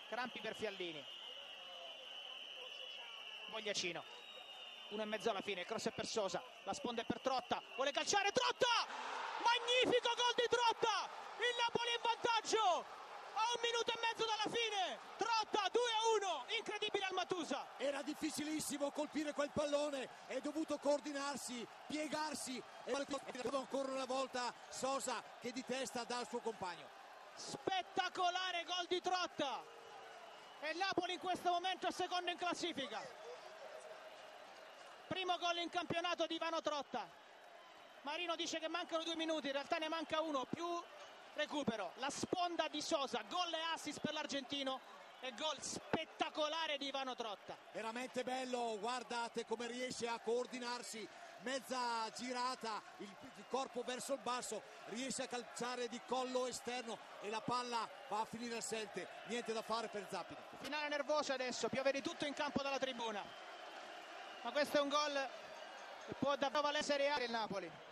Crampi per Fiallini. Vogliacino. 1,5 alla fine, il cross è per Sosa, la sponda è per Trotta, vuole calciare Trotta! Magnifico gol di Trotta! Il Napoli in vantaggio! A 1 minuto e mezzo dalla fine! Trotta 2-1, incredibile al Matusa! Era difficilissimo colpire quel pallone, è dovuto coordinarsi, piegarsi e ancora una volta Sosa che di testa dà al suo compagno. Spettacolare gol di Trotta! E il Napoli in questo momento è secondo in classifica. Primo gol in campionato di Ivano Trotta. Marino dice che mancano 2 minuti, in realtà ne manca 1 più recupero. La sponda di Sosa, gol e assist per l'argentino e gol spettacolare di Ivano Trotta. Veramente bello, guardate come riesce a coordinarsi, mezza girata, il corpo verso il basso, riesce a calciare di collo esterno e la palla va a finire al 7, niente da fare per Zappini. Finale nervosa adesso, piove di tutto in campo dalla tribuna. Ma questo è un gol che può davvero valere Serie A del Napoli.